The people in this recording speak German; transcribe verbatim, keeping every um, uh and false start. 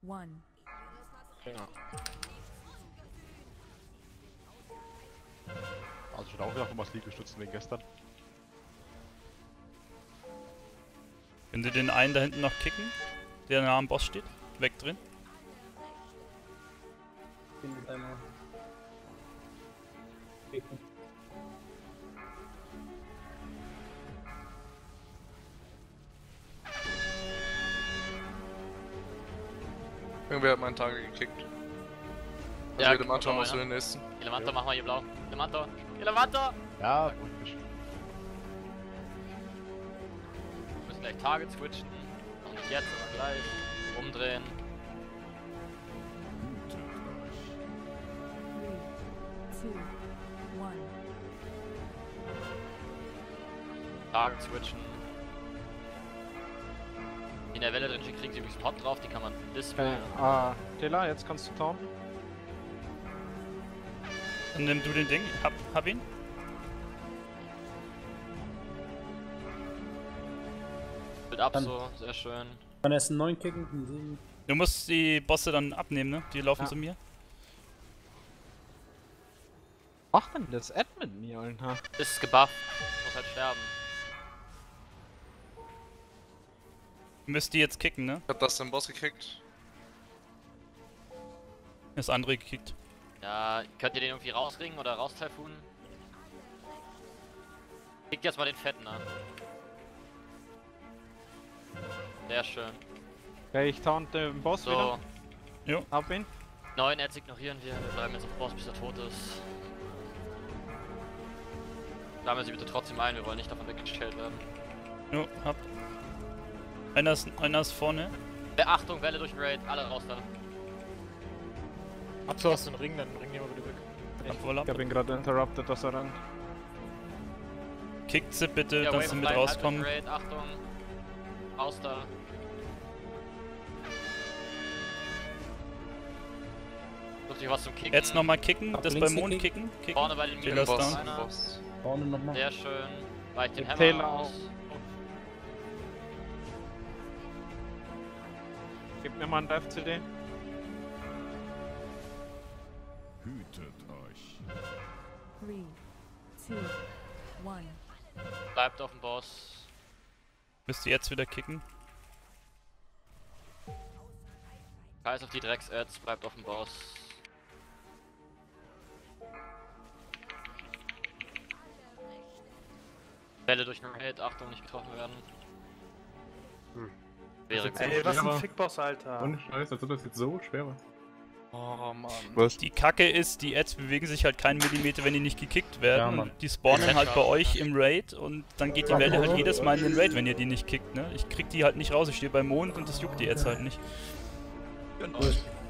one. Ja. Also ich hatte auch gedacht, um was Liegestützen wegen gestern. Wenn Sie den einen da hinten noch kicken, der nah am Boss steht, wegdrehen. Bin mit einmal. Kicken. Irgendwer hat meinen Tage gekickt. Also Ja, jedem Anton genau, musst du ja. den nächsten. Elementor, mach mal hier blau. Elementor! Elementor! Ja, gut. Ich Wir müssen gleich Target switchen. Noch nicht jetzt, aber gleich. Umdrehen. Three, two, one. Target switchen. In der Welle drin kriegen sie übrigens Pot drauf, die kann man displayen. Okay, ah, Tela, jetzt kannst du taunten. Dann nimm du den Ding, hab, hab ihn. Bild ab Dann- so, sehr schön. Kann erst einen neuen kicken, einen sieben. Du musst die Bosse dann abnehmen, ne? Die laufen Ja. zu mir. Was macht denn das Admin hier, Alter? Ist gebufft, muss halt sterben. Müsst die jetzt kicken, ne? Ich hab das den Boss gekickt. Das andere gekickt. Ja, könnt ihr den irgendwie rausringen oder raustaifunen? Kickt jetzt mal den Fetten an. Sehr schön. Okay, ich taunte den Boss So, wieder. Hab ihn. neun Ads ignorieren wir. Wir bleiben jetzt auf Boss, bis er tot ist. Sammeln Sie bitte trotzdem ein, wir wollen nicht davon weggestellt werden. Jo, hab. Einer ist, einer ist vorne. Beachtung, Welle durch den Raid, alle raus da. Hab so aus den Ring, dann bring die mal wieder weg. Hab wohl ab. Ich hab ihn gerade interrupted, dass er rennt. Kickt sie bitte, Ja, dass Wave sie of mit Light, halb rauskommen. durch den Raid, Achtung. Raus da. Such dich was zum Kicken. Jetzt nochmal kicken, Hab das links beim Mond gekickt. kicken. kicken. Vorne bei den Taylor ist Minus down. einer. Boss. Vorne nochmal. Sehr schön. Weicht den Hammer Taylor aus. Gib mir mal einen Dive-C D. Hütet euch. Three, two, one. Bleibt auf dem Boss. Müsst ihr jetzt wieder kicken. Scheiß auf die Drecks-Ads, bleibt auf dem Boss. Welle durch den Raid, Achtung, nicht getroffen werden. Hm. Wäre Das ist gut. jetzt Ey, was ein aber- Fickboss, Alter. Ohne Scheiß, als ob das jetzt so schwer war. Oh Mann. Was? Die Kacke ist, die Ads bewegen sich halt keinen Millimeter, wenn die nicht gekickt werden. Ja, Mann. und die spawnen Ja, halt bei schade, euch ja. im Raid und dann geht die Welle halt jedes Mal in den Raid, wenn ihr die nicht kickt, ne? Ich krieg die halt nicht raus, ich stehe beim Mond und das juckt die Ads halt nicht. Genau.